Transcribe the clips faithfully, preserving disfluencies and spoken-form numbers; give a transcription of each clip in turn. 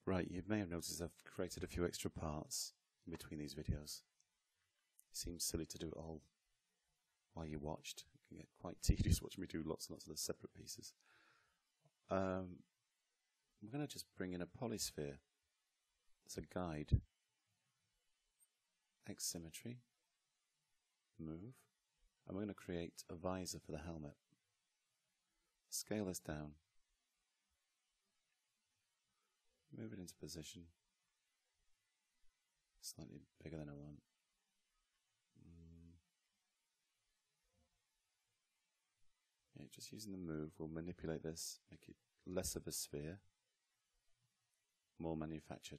Right, you may have noticed I've created a few extra parts in between these videos. It seems silly to do it all while you watched. It can get quite tedious watching me do lots and lots of the separate pieces. Um, I'm going to just bring in a polysphere as a guide. X symmetry, move, and we're going to create a visor for the helmet. Scale this down. Move it into position. Slightly bigger than I want. Mm. Yeah, just using the move, we'll manipulate this, make it less of a sphere, more manufactured.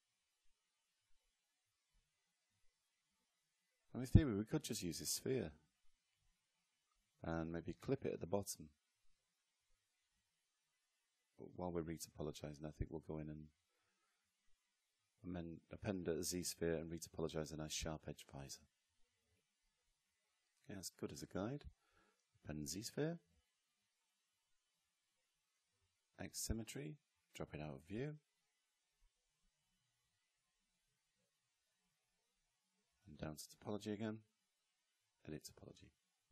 And in theory, we could just use this sphere and maybe clip it at the bottom. But while we're retopologizing, I think we'll go in and amend, append a Z-sphere and retopologize a nice sharp edge visor. Okay, that's good as a guide. Append Z-sphere. X symmetry. Drop it out of view. And down to topology again. Edit topology.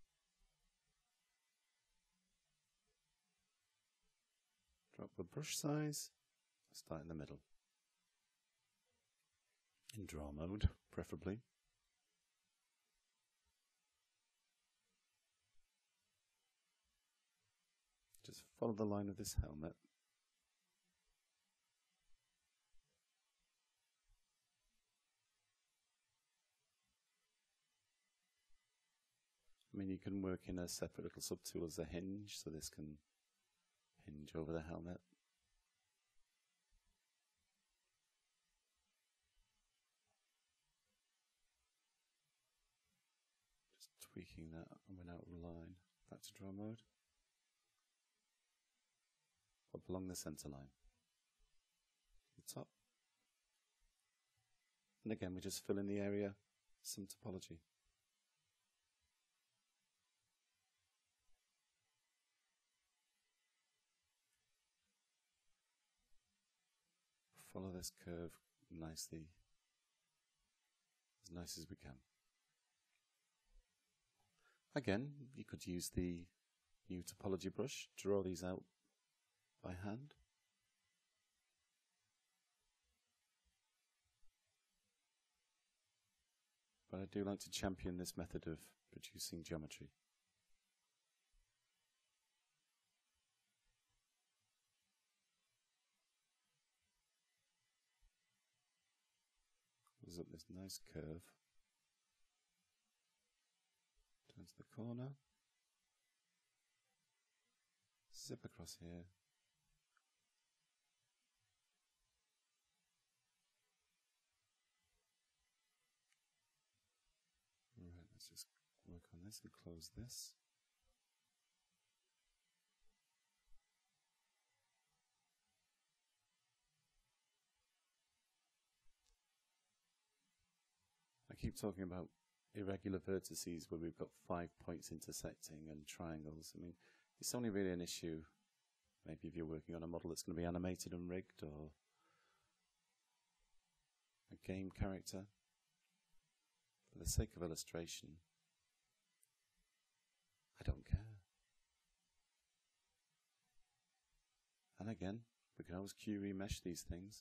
Drop the brush size, start in the middle. In draw mode, preferably. Just follow the line of this helmet. I mean, you can work in a separate little subtool as a hinge, so this can hinge over the helmet. Just tweaking that and went out of line. Back to draw mode. Up along the center line. The top. And again, we just fill in the area, some topology. Follow this curve nicely, as nice as we can. Again, you could use the new topology brush, draw these out by hand. But I do like to champion this method of producing geometry. Goes up this nice curve, turns the corner, zip across here, right, let's just work on this and close this. I keep talking about irregular vertices where we've got five points intersecting and triangles. I mean, it's only really an issue maybe if you're working on a model that's going to be animated and rigged, or a game character. For the sake of illustration, I don't care. And again, we can always Q remesh these things.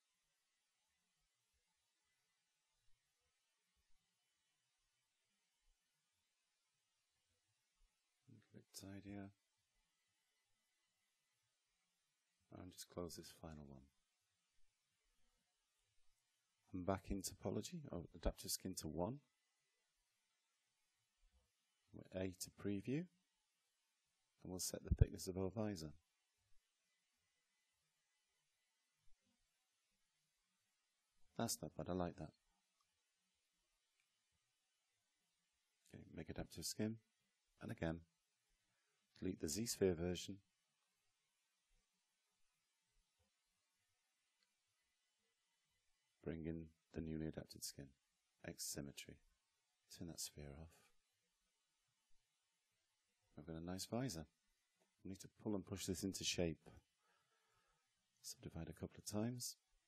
A bit tidier. And just close this final one. I'm back in topology, oh, adaptive skin to one. A to preview. And we'll set the thickness of our visor. That's not bad, I like that. Okay, make adaptive skin. And again, delete the Z-sphere version. Bring in the newly adapted skin. X symmetry. Turn that sphere off. I've got a nice visor. I need to pull and push this into shape. Subdivide a couple of times.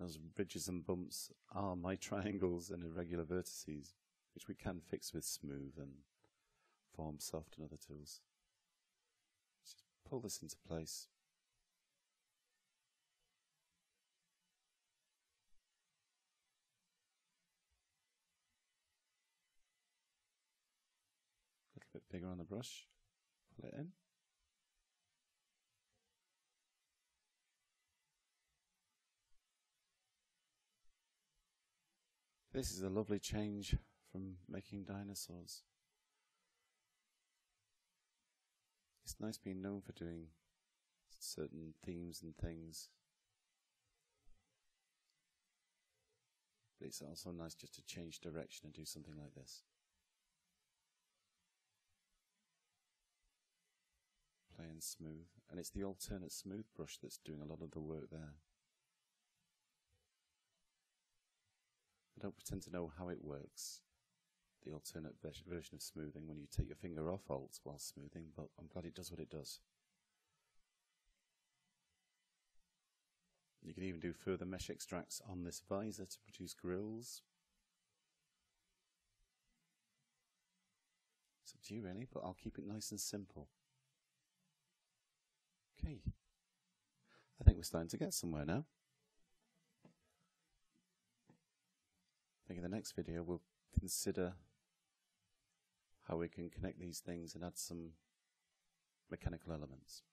Those ridges and bumps are my triangles and irregular vertices, which we can fix with Smooth and Form Soft and other tools. Let's just pull this into place. A little bit bigger on the brush. Pull it in. This is a lovely change from making dinosaurs. It's nice being known for doing certain themes and things. But it's also nice just to change direction and do something like this. Playing Smooth. And it's the alternate Smooth brush that's doing a lot of the work there. I don't pretend to know how it works, the alternate version of smoothing when you take your finger off Alt while smoothing, but I'm glad it does what it does. You can even do further mesh extracts on this visor to produce grills. It's up to you really, but I'll keep it nice and simple. Okay, I think we're starting to get somewhere now. I think in the next video we'll consider how we can connect these things and add some mechanical elements.